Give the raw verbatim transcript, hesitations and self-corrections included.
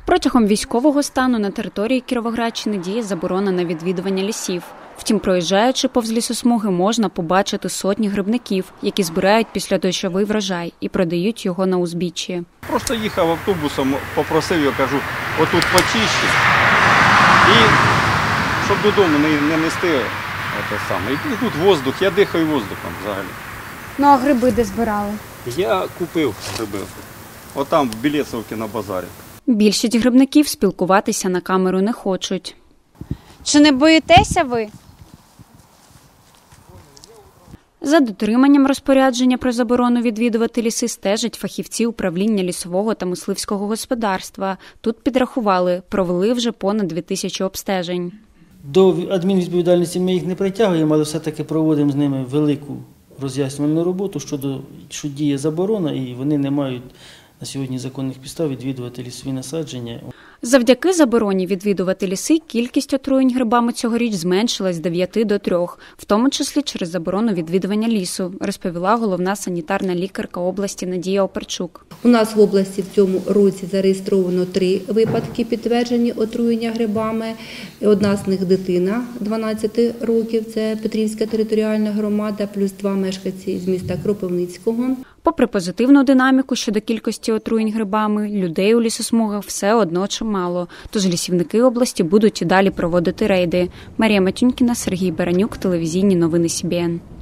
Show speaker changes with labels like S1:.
S1: Протягом військового стану на території Кіровоградщини діє заборона на відвідування лісів. Втім, проїжджаючи повз лісосмуги, можна побачити сотні грибників, які збирають післядощовий врожай і продають його на узбіччі.
S2: Просто їхав автобусом, попросив, я кажу, отут почищу, і щоб додому не, не нести те саме. І тут воздух, я дихаю воздухом взагалі.
S3: Ну а гриби де збирали?
S2: Я купив гриби, отам в Білєцовці на базарі.
S1: Більшість грибників спілкуватися на камеру не хочуть.
S3: Чи не боїтеся ви?
S1: За дотриманням розпорядження про заборону відвідувати ліси стежать фахівці управління лісового та мисливського господарства. Тут підрахували, провели вже понад дві тисячі обстежень.
S4: До адмінвідповідальності ми їх не притягуємо, але все-таки проводимо з ними велику роз'яснювальну роботу щодо, що діє заборона і вони не мають на сьогодні законних підстав відвідувати лісові насадження.
S1: Завдяки забороні відвідувати ліси кількість отруєнь грибами цьогоріч зменшилась з дев'яти до трьох, в тому числі через заборону відвідування лісу, розповіла головна санітарна лікарка області Надія Оперчук.
S5: У нас в області в цьому році зареєстровано три випадки підтверджені отруєння грибами. Одна з них дитина дванадцяти років, це Петрівська територіальна громада, плюс два мешканці з міста Кропивницького.
S1: Попри позитивну динаміку щодо кількості отруєнь грибами, людей у лісосмугах все одно чимало. Тож лісівники області будуть і далі проводити рейди. Марія Матюнькіна, Сергій Баранюк, телевізійні новини Сі Бі Ен.